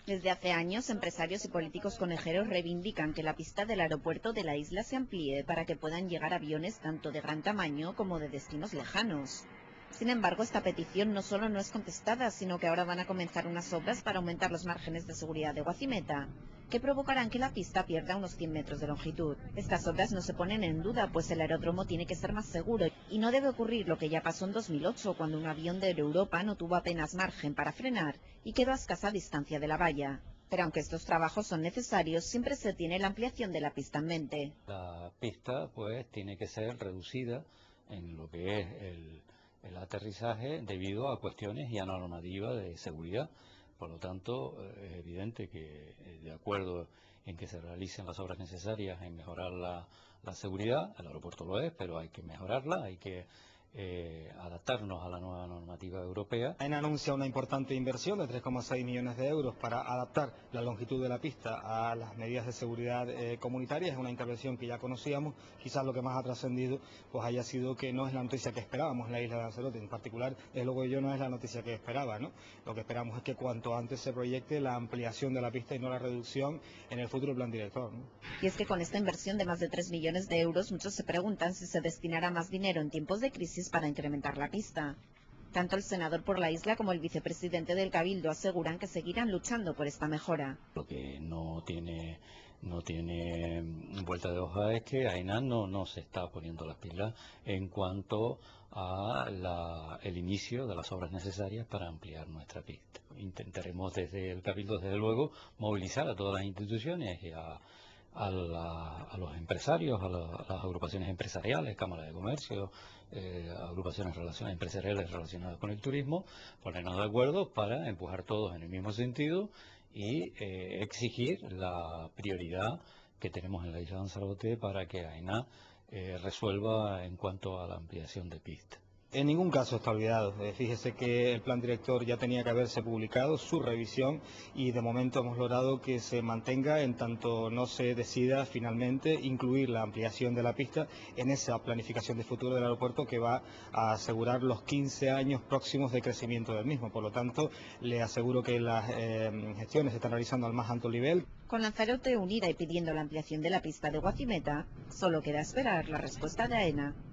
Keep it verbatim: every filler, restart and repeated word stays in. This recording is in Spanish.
Desde hace años, empresarios y políticos conejeros reivindican que la pista del aeropuerto de la isla se amplíe para que puedan llegar aviones tanto de gran tamaño como de destinos lejanos. Sin embargo, esta petición no solo no es contestada, sino que ahora van a comenzar unas obras para aumentar los márgenes de seguridad de Guacimeta, que provocarán que la pista pierda unos cien metros de longitud. Estas obras no se ponen en duda, pues el aeródromo tiene que ser más seguro y no debe ocurrir lo que ya pasó en dos mil ocho, cuando un avión de Europa no tuvo apenas margen para frenar y quedó a escasa distancia de la valla. Pero aunque estos trabajos son necesarios, siempre se tiene la ampliación de la pista en mente. La pista pues tiene que ser reducida en lo que es el, el aterrizaje debido a cuestiones y a normativa de seguridad. Por lo tanto, es evidente que eh, de acuerdo en que se realicen las obras necesarias en mejorar la, la seguridad, el aeropuerto lo es, pero hay que mejorarla, hay que eh, adaptarnos a la nueva normativa europea. AENA anuncia una importante inversión de tres coma seis millones de euros para adaptar la longitud de la pista a las medidas de seguridad eh, comunitarias. Es una intervención que ya conocíamos. Quizás lo que más ha trascendido pues haya sido que no es la noticia que esperábamos en la isla de Lanzarote. En particular, desde luego yo no es la noticia que esperaba, ¿no? Lo que esperamos es que cuanto antes se proyecte la ampliación de la pista y no la reducción en el futuro plan director, ¿no? Y es que con esta inversión de más de tres millones de euros, muchos se preguntan si se destinará más dinero en tiempos de crisis para incrementar la pista. Tanto el senador por la isla como el vicepresidente del Cabildo aseguran que seguirán luchando por esta mejora. Lo que no tiene no tiene vuelta de hoja es que AENA no, no se está poniendo las pilas en cuanto a la, el inicio de las obras necesarias para ampliar nuestra pista. Intentaremos desde el Cabildo, desde luego, movilizar a todas las instituciones y a, a, la, a los empresarios, a, la, a las agrupaciones empresariales, Cámara de Comercio, eh, agrupaciones relacionadas, empresariales relacionadas con el turismo, ponernos de acuerdo para empujar todos en el mismo sentido y eh, exigir la prioridad que tenemos en la isla de Lanzarote para que AENA eh, resuelva en cuanto a la ampliación de pista. En ningún caso está olvidado. Eh, fíjese que el plan director ya tenía que haberse publicado, su revisión, y de momento hemos logrado que se mantenga en tanto no se decida finalmente incluir la ampliación de la pista en esa planificación de futuro del aeropuerto que va a asegurar los quince años próximos de crecimiento del mismo. Por lo tanto, le aseguro que las eh, gestiones se están realizando al más alto nivel. Con Lanzarote unida y pidiendo la ampliación de la pista de Guacimeta, solo queda esperar la respuesta de AENA.